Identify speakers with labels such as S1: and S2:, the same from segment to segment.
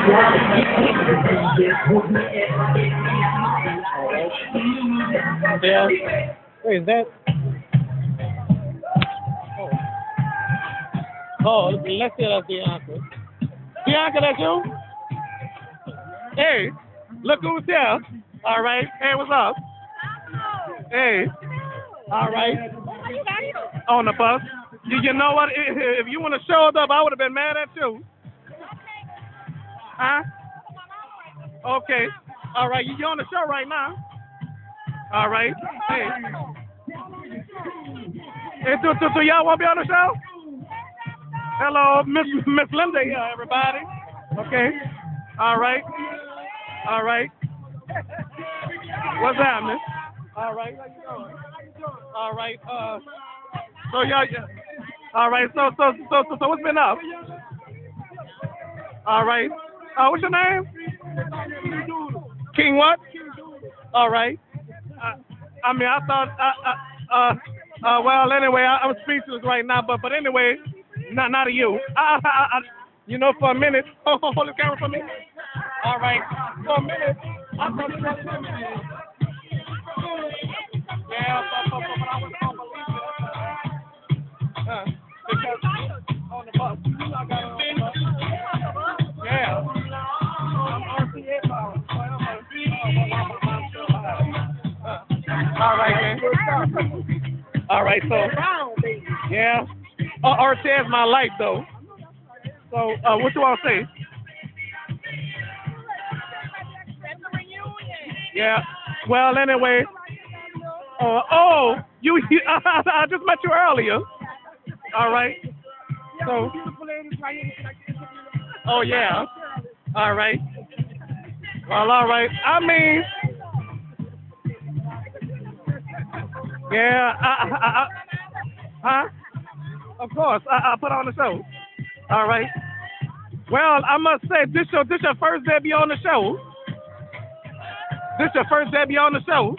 S1: Yeah. Wait, is that? Oh, let's see that's Bianca. Bianca, that's you? Hey, look who's here. All right. Hey, what's up? Hey. All right. On the bus. You know what? If you would have showed up, I would have been mad at you. Huh? Okay. All right. You're on the show right now. All right. Hey. Hey, do y'all want to be on the show? Hello, Miss Linda here, everybody. Okay. All right. All right. What's happening? All right. How you doing? All right. So y'all. All right. So what's been up? All right. What's your name? King what? All right. I mean, I thought. Well, anyway, I'm speechless right now. But anyway, not to you. You know, for a minute. Hold the camera for me. All right. For a minute. I thought you had a minute. Yeah, but I was gonna believe it. Because on the bus, I got on the bus. Yeah. I'm RCA power. All right, man. All right, so yeah. RCA is my life, though. So what you want to say? Yeah. Well, anyway. You I just met you earlier. All right. So. Oh yeah. All right. Well, all right. I mean. Yeah. Huh? Of course. I put on the show. All right. Well, I must say this your first debut on the show. This your first debut on the show.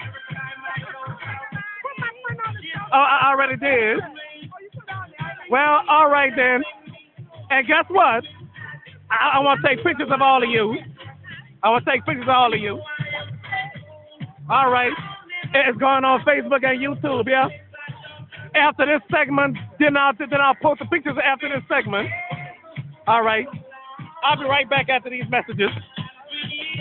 S1: Oh, I already did. Well, all right then. And guess what? I want to take pictures of all of you. I want to take pictures of all of you. All right. It's going on Facebook and YouTube, yeah? After this segment, then I'll post the pictures after this segment. All right. I'll be right back after these messages.